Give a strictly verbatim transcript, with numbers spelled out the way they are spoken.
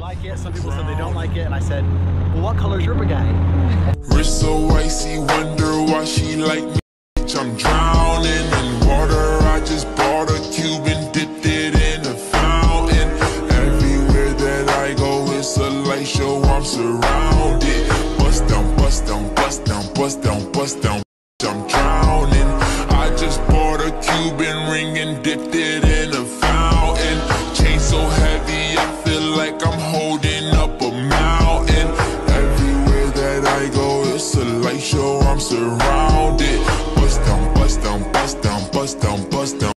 like it, some people said they don't like it, and I said, well, what color's your bagay? Wrist so icy, wonder why she like me. I'm drowning in water. I just bought a cube and dipped it in a fountain. Everywhere that I go, it's a light show. I'm surrounded. Bust down, bust down, bust down, bust down, bust down. I'm drowning. I just bought a Cuban ring and dipped it in a fountain. Chain so heavy, I feel like I'm holding up a mountain. Everywhere that I go, it's a light show. I'm surrounded. Bust down, bust down, bust down, bust down, bust down.